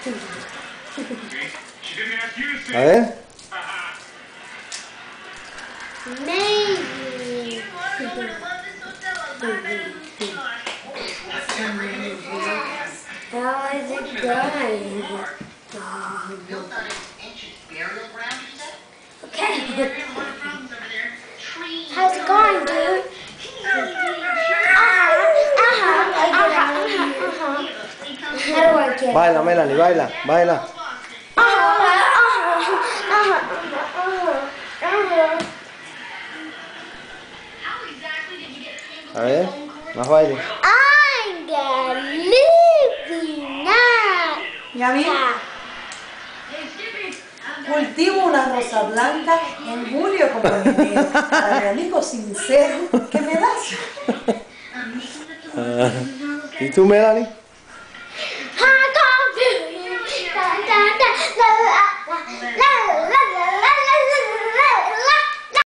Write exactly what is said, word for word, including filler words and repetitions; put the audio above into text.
A ver. Maybe. How is it going? Okay. How's it going, dude? How do I get? Baila, Melanie, baila, baila. A ver, más baile. I'm gonna live now. ¿Y a mí? Cultivo una rosa blanca en julio como en enero. Para mi amigo sincero, ¿qué me das? Uh, ¿Y tú, Melanie? I can't do it.